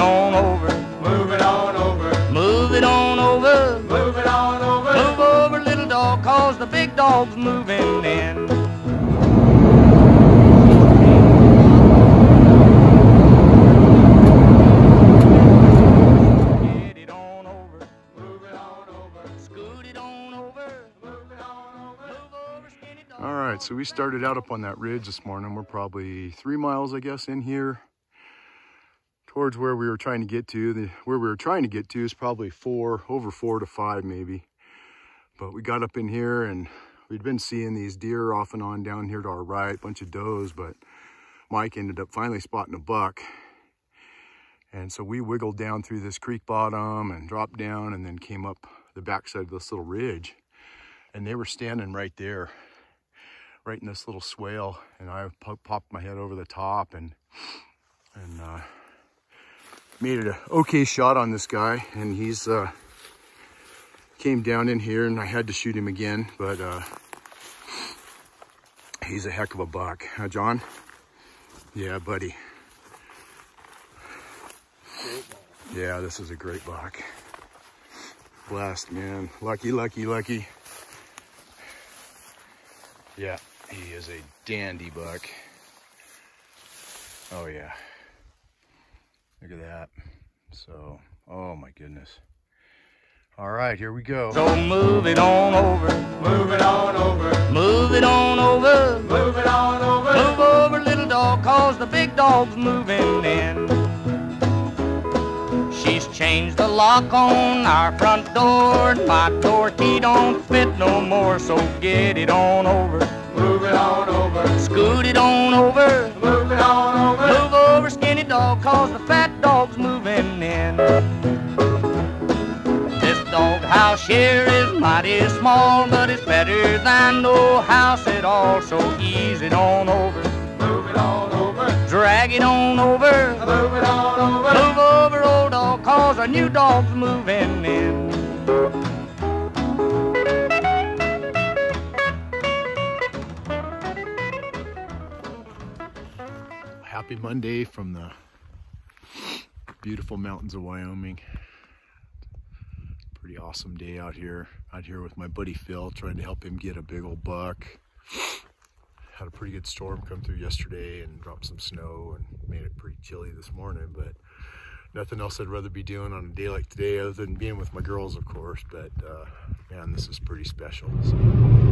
on over, move it on over, move it on over, move it on over. move over, little dog, 'cause the big dog's moving in. Get it on over, Move it on over, scoot it on over, move it on over. move over, skinny dog. All right, so we started out up on that ridge this morning. We're probably 3 miles, I guess, in here towards where we were trying to get to. Where we were trying to get to is probably over 4 to 5 maybe. But we got up in here and we'd been seeing these deer off and on down here to our right, bunch of does, but Mike ended up finally spotting a buck. And so we wiggled down through this creek bottom and dropped down and then came up the backside of this little ridge. And they were standing right there, right in this little swale. And I popped my head over the top and made it an okay shot on this guy. And he's came down in here and I had to shoot him again, but he's a heck of a buck. Huh, John? Yeah, buddy. Yeah, this is a great buck. Blessed, man. Lucky, lucky, lucky. Yeah, he is a dandy buck. Oh yeah. Look at that. So, oh my goodness. All right, here we go. So move it on over, Move it on over, move it on over, move it on over. move over, little dog, 'cause the big dog's moving in. She's changed the lock on our front door, and my door key don't fit no more. So get it on over, Move it on over, scoot it on over, move it on over. move over, skinny dog, 'cause the fat dog's moving in. This dog house here is mighty small, but it's better than no house at all. So ease it on over, Move it on over, drag it on over, move it on over. move over, old dog, 'cause our new dog's moving in. Happy Monday from the beautiful mountains of Wyoming. Pretty awesome day out here with my buddy Phil, trying to help him get a big old buck. Had a pretty good storm come through yesterday and dropped some snow and made it pretty chilly this morning, but nothing else I'd rather be doing on a day like today other than being with my girls, of course. But man, this is pretty special. So.